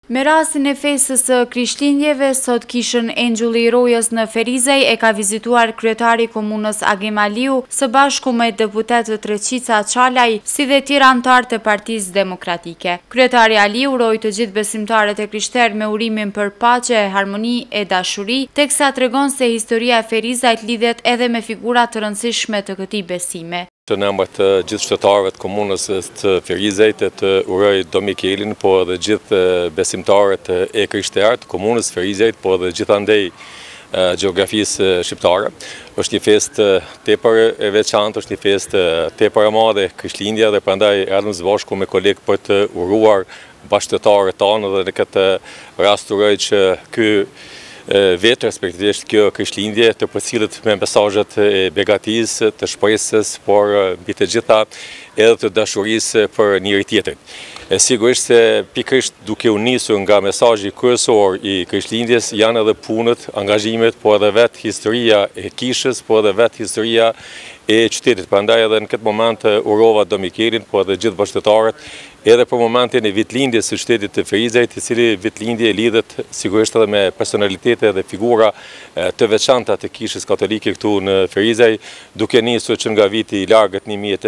Me rastin e fesës së Krishtlindjeve, sot kishën Engjulli i Rojës në Ferizej e ka vizituar kryetari i komunës Agim Aliu së bashku me deputetët Reqica Çalaj, si dhe tjerë anëtarë të Partisë Demokratike. Kryetari Aliu uroi të gjithë besimtarët e krishterë me urimin për paqe, harmoni e dashuri, teksa tregon se historia e Ferizajt lidhet edhe me figura të rëndësishme të këtij besimi. Në emër të gjithë qytetarëve të komunës të Ferizejt të uroj Do Mikelin, po edhe gjithë besimtarët e krishterë të komunës Ferizejt, po edhe gjithandej gjeografisë shqiptare. Është një festë tepër e veçantë, është një festë tepër e madhe Krishtlindja dhe prandaj erdhëm së bashku me kolegë për të uruar bashkëtarët tanë dhe në këtë rast uroj që ky vetë, respektivisht kjo Krishtlindje të përcillet me mesazhet e begatisë, të shpresës, por mbi të gjitha edhe të dashurisë për njëri tjetrin. Sigurisht se pikërisht duke u nisur nga mesazhi kryesor i Krishtlindjes janë edhe punët, angazhimet, po edhe vetë historia e kishës, po edhe vetë historia e qytetit. Prandaj edhe në këtë moment urova Do Mikelin, po edhe gjithë bashkëtarët, edhe për momentin e vitlindjes së qytetit të Ferizajt, i cili vitlindje lidhet sigurisht edhe me personalitete dhe figura të veçanta të kishës katolike këtu në Ferizaj, duke nisur që nga viti i largët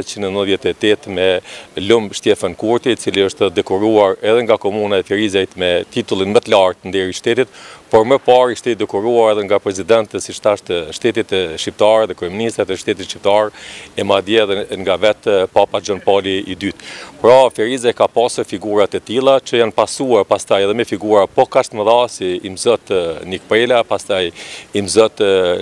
1898 me Lumb Shtefan Kurti, i cili është dekoruar edhe nga komuna e Ferizajt me titullin më të lartë në deri shtetit, por më parë ishte dekoruar edhe nga prezidentët si shtash të shtetit shqiptar dhe kryeministrat e shtetit shqiptar e madje edhe nga vetë Papa Gjon Pauli II. Pra Ferizaj ka pasur figura të tilla që janë pasuar pastaj edhe me figura po kaq të mëdha si Imzot Nik Prela, pastaj Imzot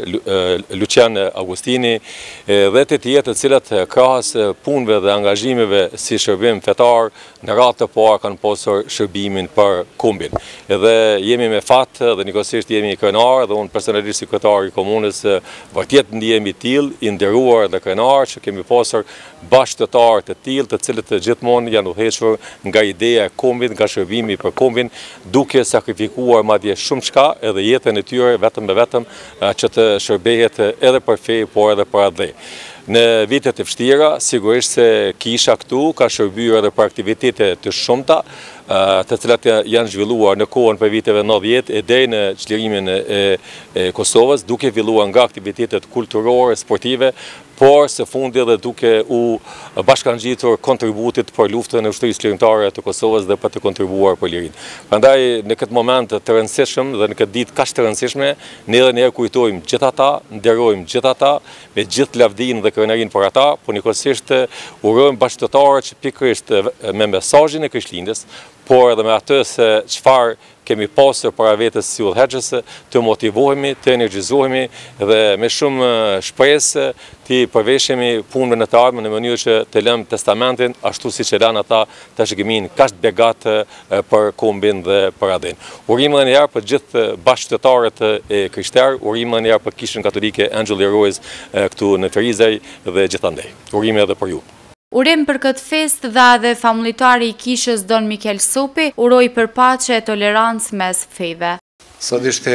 Lucian Augustini dhe të tjerë të cilët krahas punëve dhe angazhimeve si shërbim fetar në radhë të parë kanë pasur shërbimin për kombin. Edhe jemi me fat dhe njëkohësisht jemi krenar dhe unë personalisht si kryetar i komunës vërtet ndihemi tillë i nderuar dhe krenar që kemi pasur bashkëtar të tillë të cilët gjithmonë janë udhëhequr nga ideja e kombit, nga shërbimi për kombin, duke sakrifikuar madje shumë çka edhe jetën e tyre vetëm që të shërbehet edhe për fe, por edhe për atë. Në vitet e vështira, sigurisht se kisha këtu ka shërbyer edhe për aktivitete të shumta, të cilat janë zhvilluar në kohën për viteve 90 e deri në çlirimin e Kosovës, duke filluar nga aktivitetet kulturore, sportive, por së fundi edhe duke u bashkangjitur kontributit për luftën e ushtrisë lirimtare të Kosovës dhe për të kontribuar për lirinë. Prandaj në këtë moment të rëndësishëm dhe në këtë ditë kaq të rëndësishme, ne edhe ne kujtojmë gjithë ata, nderojmë gjithë ata me gjithë lavdinë dhe krenarinë për ata, por njëkohësisht urojmë bashkëtarët që pikërisht me mesazhin e Krishtlindjes, por edhe me atë se çfarë kemi pasur para vetes si udhëheqës, të motivohemi, të energjizohemi dhe me shumë shpresë të përveshemi punëve në të ardhmen në mënyrë që të lëmë testamentin ashtu siç e lanë ata trashëgimin kaq të begat për kombin dhe për adin. Urim edhe një herë për gjithë bashkëtarët e krishterë, urim edhe një herë për kishën katolike Engjulli i Rojës këtu në Ferizaj dhe gjithandej. Urim edhe për ju. Urim për këtë festë dha edhe famulitari i kishës Don Mikel Sopi, uroi për paqe e tolerancë mes feve. Sot ishte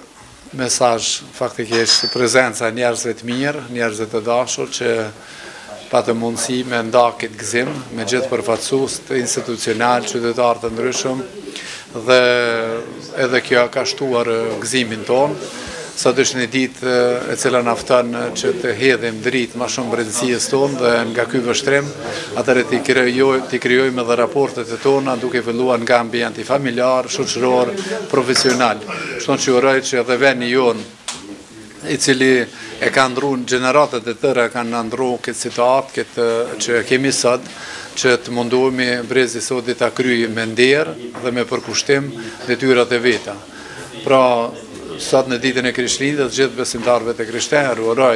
mesazh faktikisht prezenca e njerëzve të mirë, njerëzve të dashur që patë mundësi me nda këtë gëzim me gjithë përfaqësues të institucional, qytetarë të ndryshëm dhe edhe kjo ka shtuar gëzimin tonë. Sot është një ditë e cila na fton që të hedhim dritë më shumë brendësisë tonë dhe nga ky vështrim, atëherë të krijojmë edhe raportet e tona duke filluar nga ambienti familjar, shoqëror, profesional. Kështu që uroj që edhe vendi jon i cili e ka ndruar gjeneratat e tëra kanë ndruar këtë situatë, këtë që kemi sot, që të mundohemi brezi sotit ta kryejmë me nder dhe me përkushtim detyrat e veta. Pra sot në ditën e Krishtlindjes gjithë besimtarëve të krishterë uroj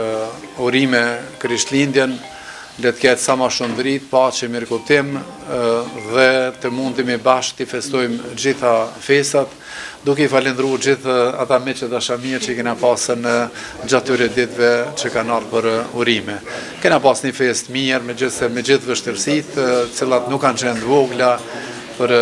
urime Krishtlindjen, le të ketë sa më shumë dritë, paqe, mirëkuptim dhe të mundemi bashkë të festojmë gjitha festat, duke i falendruar gjithë ata miqë dashamirë që kena pasën gjatë këtyre ditëve që kanë ardhur për urime. Kena pas një festë mirë me gjithë vështirësitë, cilat nuk kanë qenë vogla për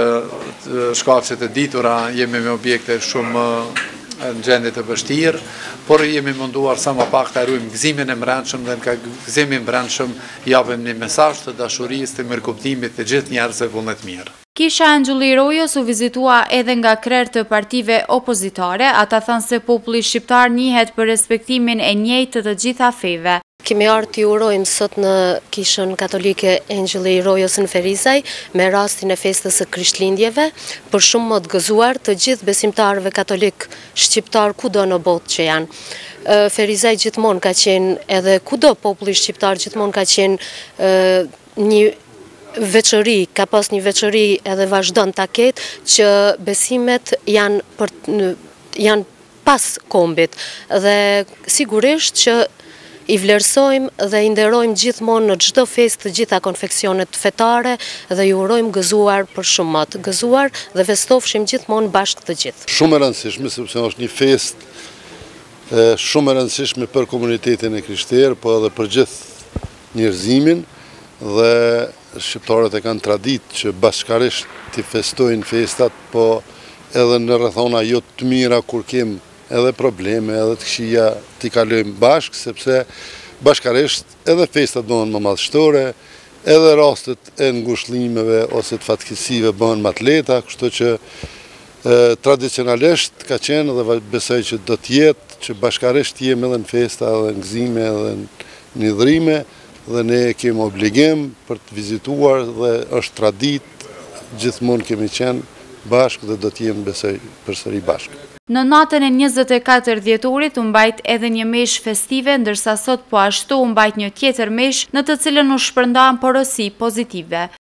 shkaqe të ditura, jemi me objekte shumë në gjendje të vështirë, por jemi munduar sa më pak të ruajmë gëzimin e brendshëm dhe nga gëzimi i brendshëm japim një mesazh të dashurisë, të mirëkuptimit të gjithë njerëzve vullnet mirë. Kisha Engjulli Rojos u vizitua edhe nga krerë të partive opozitare, ata thënë se populli shqiptar njihet për respektimin e njëjtë të gjitha feve. Kemi ardhur t'i urojmë sot në Kishën Katolike Engjulli Rojos në Ferizaj me rastin e festës së Krishtlindjeve, për shumë më të gëzuar të gjithë besimtarëve katolik shqiptar kudo në botë që janë. Ferizaj gjithmonë ka qenë, edhe kudo populli shqiptar gjithmonë ka qenë një veçori, ka pas një veçori edhe vazhdon ta ketë që besimet janë pas kombit dhe sigurisht që i vlerësojmë dhe i nderojmë gjithmonë në çdo festë të gjitha konfeksionet fetare dhe ju urojmë gëzuar për shumë më të gëzuar dhe festofshim gjithmonë bashkë të gjithë. Shumë e rëndësishme sepse është një festë shumë e rëndësishme për komunitetin e krishterë, po edhe për gjithë njerëzimin dhe shqiptarët e kanë traditë që bashkarisht t'i festojnë festat, po edhe në rrethona jo të mira kur kem edhe probleme, edhe të këqija t'i kalojmë bashkë, sepse bashkarisht edhe festat bëhen më madhështore, edhe rastet e ngushëllimeve ose të fatkeqësive bëhen më të lehta, kështu që tradicionalisht ka qenë dhe besoj që do të jetë që bashkarisht jemi edhe në festa, edhe në gëzime, edhe në hidhrime, dhe ne kemi obligim për të vizituar dhe është tradit, gjithmonë kemi qenë bashkë dhe do t'jemi besoj përsëri bashkë. Në natën e 24 dhjetorit u mbajt edhe një meshë festive, ndërsa sot po ashtu u mbajt një tjetër meshë në të cilën u shpërndan porosi pozitive.